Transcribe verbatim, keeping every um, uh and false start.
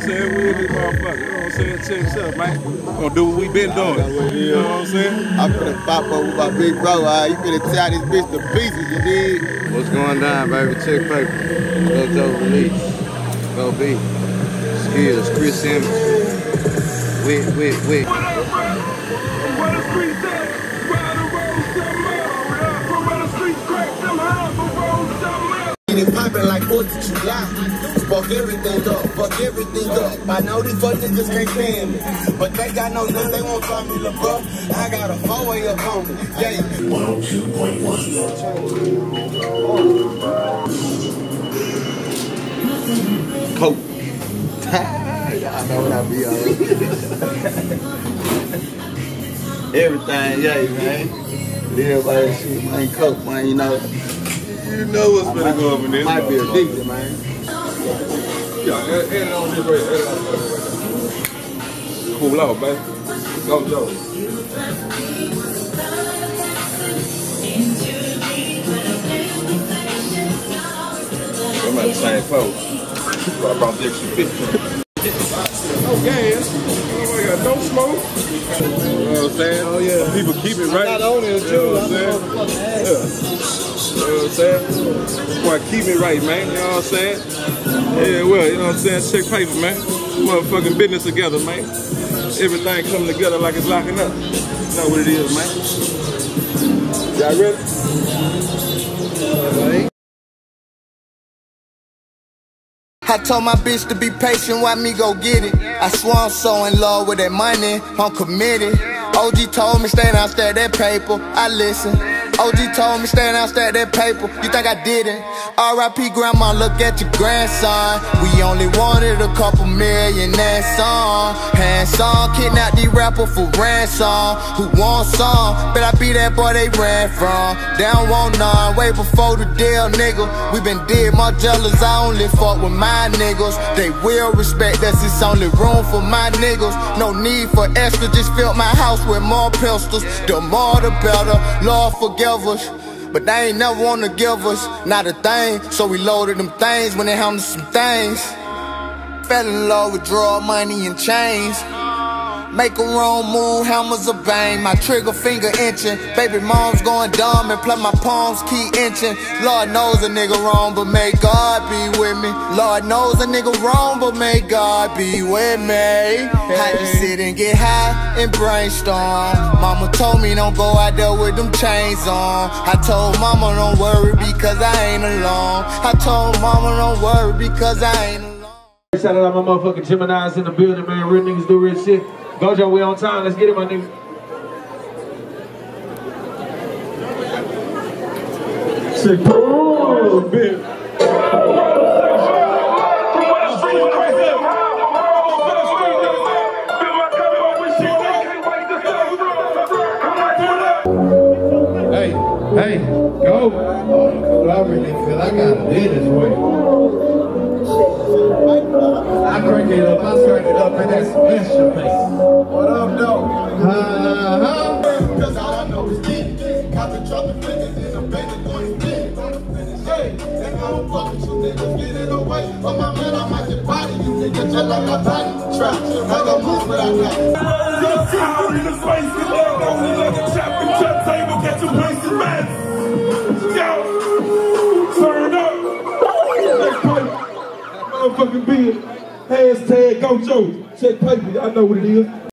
saying? We in this motherfucker, you know what I'm saying? Check this out, man. Gonna do what we been doing. You know what I'm saying? I'm finna pop up with my big bro. Uh, you finna tear this bitch to pieces, you dig? What's going down, baby? Check paper. Gojo Release. Go B. Skills. Chris Simmons. Wit, wit, wit. What up, bro? Where the streets at? Ride the road, something else. From where the streets crack, them high, but road, something else. It poppin' like fourth of July. Fuck everything up, fuck everything up. I know these fuck niggas can't stand me, but they got no sense, they won't call me LeBron. I got a four-way up on me, yeah. one oh two point one. Coke. Y'all know what I be on. Everything, yeah, man. Everybody shit, man. Coke, man, you know. You know what's gonna go up in this. Might be addicted, man. Yeah, edit it on this right, edit it on this. Cool out, baby. Go, Joe. I'm at the same pose. I brought the extra fifty. No gas. I got no smoke. You know what I'm saying? Oh, yeah. People keep it right. Not on it, too. You know what I'm saying? Yeah. You know what I'm saying? Want to keep it right, man. You know what I'm saying? Yeah, well, you know what I'm saying? Check paper, man. Motherfucking business together, man. Everything coming together like it's locking up. You know what it is, man. Y'all ready? Right. I told my bitch to be patient while me go get it. I swear I'm so in love with that money, I'm committed. O G told me stay down, stack that paper, I listen. O G told me stay down, stack that paper, you think I didn't? R I P grandma, look at your grandson. We only wanted a couple million, that song. Handsome, kidnap the rapper for ransom. Who wants some? Bet I be that boy they ran from. They don't want none, way before the deal, nigga. We been dead, more jealous, I only fuck with my niggas. They will respect us, it's only room for my niggas. No need for extra, just fill my house with more pistols. The more the better, Lord forgive us. But they ain't never wanna give us not a thing. So we loaded them things when they handle some things. Fell in love with drug money and chains. Make a wrong move, hammers a bang. My trigger finger inching. Baby mom's going dumb and plus my palms keep inching. Lord knows a nigga wrong, but may God be with me. Lord knows a nigga wrong, but may God be with me. I just sit and get high and brainstorm. Mama told me don't go out there with them chains on. I told mama don't worry because I ain't alone. I told mama don't worry because I ain't alone. Shout out to my motherfucking Geminis in the building, man. Real niggas do real shit. Gojo, we on time. Let's get it, my nigga. Sick. Oh, bitch. Hey, hey, go. Oh, I really feel I gotta be this way. I crank it up, I crank it up, and that's extra bass. What up, though? Uh-huh. Cause all I know is get got the truck and flick it in the baby going big. Hey, and I don't fuck with you niggas, get it away. But my man, I might get body you niggas just like I body trap. I gon' move what I got. Just see out in the space, get leg only like a chap and chop table, get your wasted man. Yo, turn up. Motherfucking bill. Hashtag Gojo. Check paper. I know what it is.